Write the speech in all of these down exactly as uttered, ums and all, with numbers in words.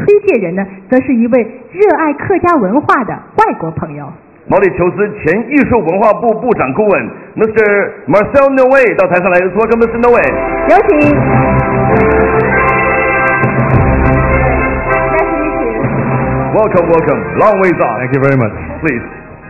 届人呢，则是一位热爱客家文化的外国朋友。 毛里求斯前艺术文化部部长顾问 Mr Marcel and Mr 到台上来说，跟 Mr Noe 有请。 Welcome, welcome. Long ways off. Thank you very much. Please.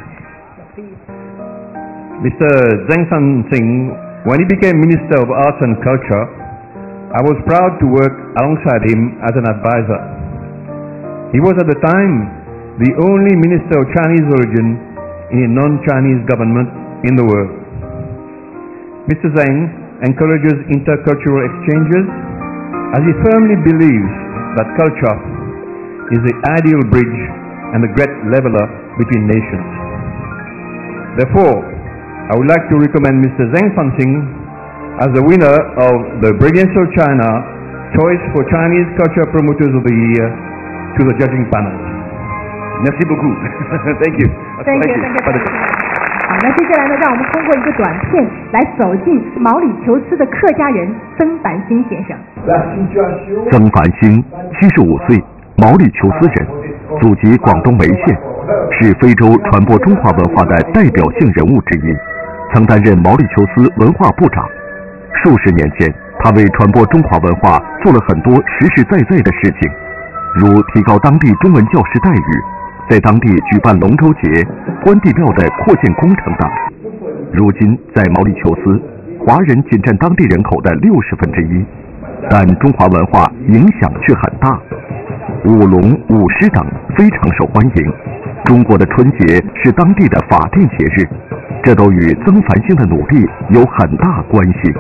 Mister Tsang Mang Kin, when he became Minister of Arts and Culture, I was proud to work alongside him as an advisor. He was at the time the only Minister of Chinese origin in a non-Chinese government in the world. Mister Zeng encourages intercultural exchanges as he firmly believes that culture is the ideal bridge and the great leveler between nations. Therefore, I would like to recommend Mister Tsang Mang Kin as the winner of the Brilliance of China Choice for Chinese Culture Promoters of the Year to the judging panel. Merci beaucoup. Thank you. Thank you. Thank you. 好，那接下来呢，让我们通过一个短片来走进毛里求斯的客家人曾繁星先生。 曾繁星，七十五岁，毛里求斯人，祖籍广东梅县，是非洲传播中华文化的代表性人物之一，曾担任毛里求斯文化部长。数十年前，他为传播中华文化做了很多实实在在的事情，如提高当地中文教师待遇，在当地举办龙舟节、关帝庙的扩建工程等。如今在毛里求斯，华人仅占当地人口的六十分之一，但中华文化影响却很大。舞龙、舞狮等非常受欢迎。中国的春节是当地的法定节日，这都与曾繁星的努力有很大关系。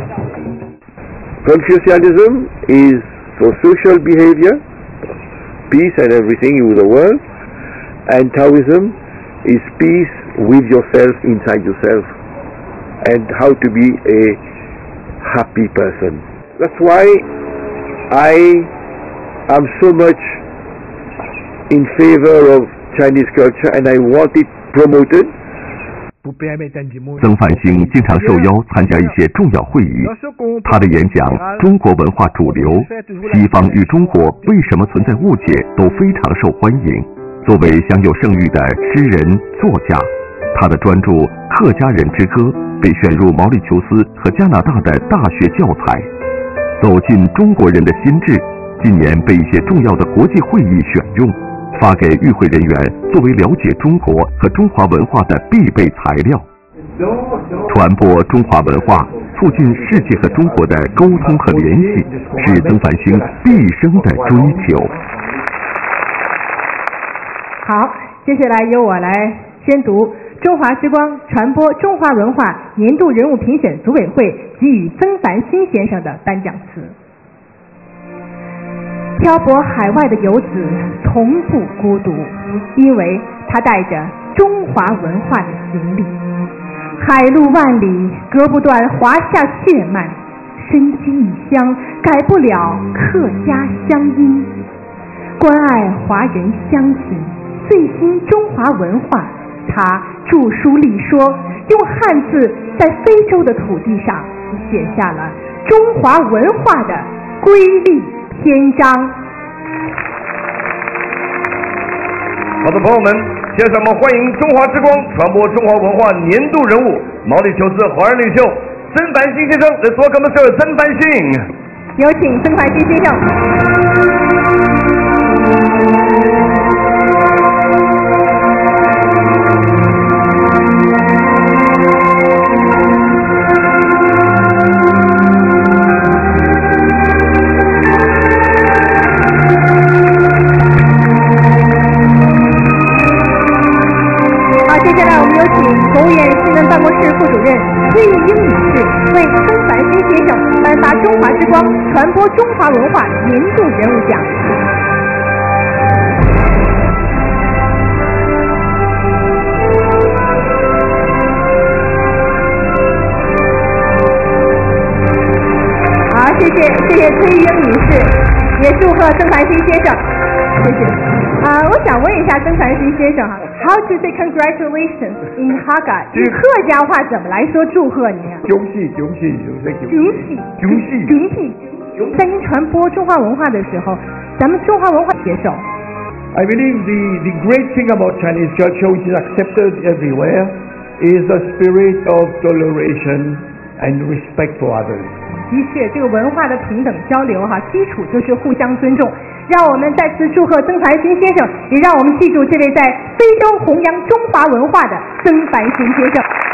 Confucianism is for social behavior, peace and everything in the world, and Taoism is peace with yourself, inside yourself, and how to be a happy person. That's why I am so much in favor of Chinese culture and I want it promoted. 曾繁星经常受邀参加一些重要会议，他的演讲《中国文化主流：西方与中国为什么存在误解》都非常受欢迎。作为享有盛誉的诗人、作家，他的专著《客家人之歌》被选入毛里求斯和加拿大的大学教材。走进中国人的心智，近年被一些重要的国际会议选用，发给与会人员作为了解中国和中华文化的必备材料。传播中华文化，促进世界和中国的沟通和联系，是曾繁星毕生的追求。 好，接下来由我来宣读中华之光传播中华文化年度人物评选组委会给予曾繁星先生的颁奖词。漂泊海外的游子从不孤独，因为他带着中华文化的行李。海路万里，隔不断华夏血脉，身居异乡，改不了客家乡音。关爱华人乡亲，最新中华文化，他著书立说，用汉字在非洲的土地上写下了中华文化的瑰丽篇章。 好的，朋友们，接下来我们欢迎中华之光传播中华文化年度人物毛里求斯华人领袖曾繁星先生。Let's welcome Mister曾繁星。 有请曾繁星先生。接下来我们有请国务院新闻办公室副主任崔玉英女士为曾繁星先生颁发中华之光传播中华文化年度人物奖。好，谢谢谢谢崔玉英女士，也祝贺曾繁星先生，谢谢。啊、呃，我想问一下曾繁星先生哈 ，How to say congratulations in Hakka？ 用客家话怎么来说祝贺您啊？ 恭喜恭喜恭喜恭喜恭喜恭喜！ 在您传播中华文化的时候，咱们中华文化接受。 I believe the, the great thing about Chinese culture, which is accepted everywhere, is the spirit of toleration and respect for others. 的确，这个文化的平等交流哈，基础就是互相尊重。让我们再次祝贺曾繁新先生，也让我们记住这位在非洲弘扬中华文化的曾繁新先生。